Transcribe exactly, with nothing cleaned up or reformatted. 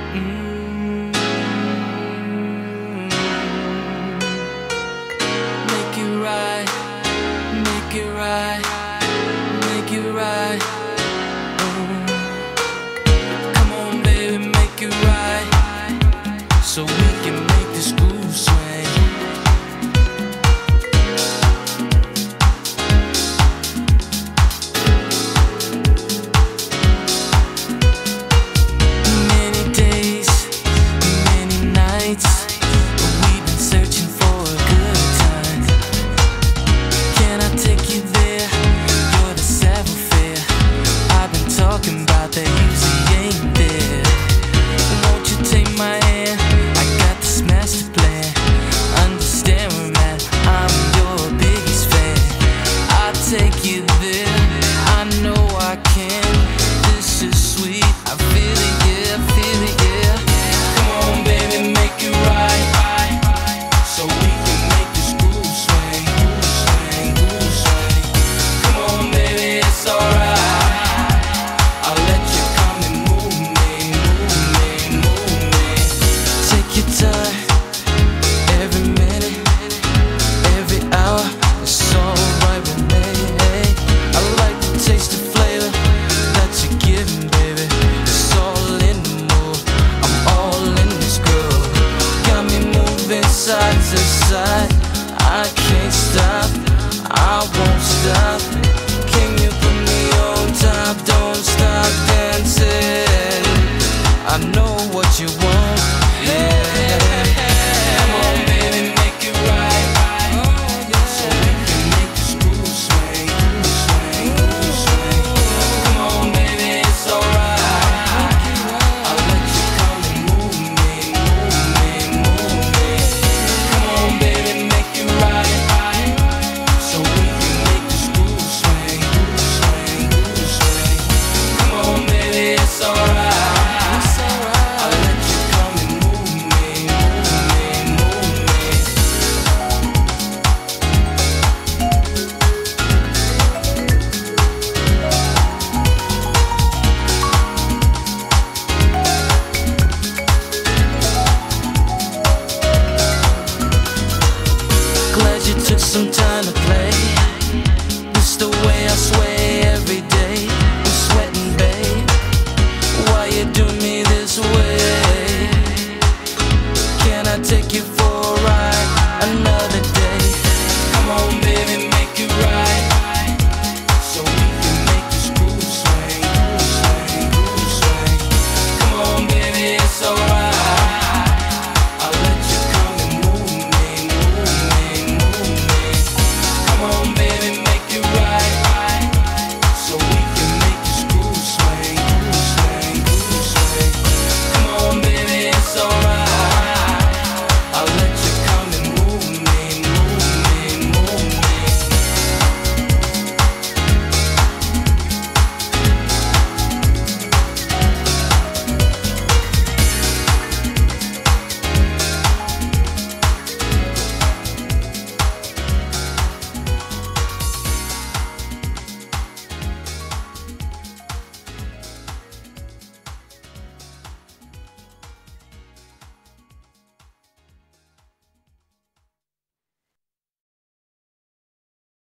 Mm. Make it right, make it right, make it right. Mm. Come on, baby, make it right, so we can make this groove swing. Take you there, I know I can. This is sweet, I feel it, yeah, feel it, yeah. Come on, baby, make it right, so we can make this groove swing, groove swing, groove swing. Come on, baby, it's alright. I'll let you come and move me, move me, move me. Take your time, every minute, every hour, it's alright with me. Taste the flavor that you're giving, baby. It's all in the mood, I'm all in this groove. Got me moving side to side, I can't stop, I won't stop. Can you put me on top? Don't stop dancing. I know what you want.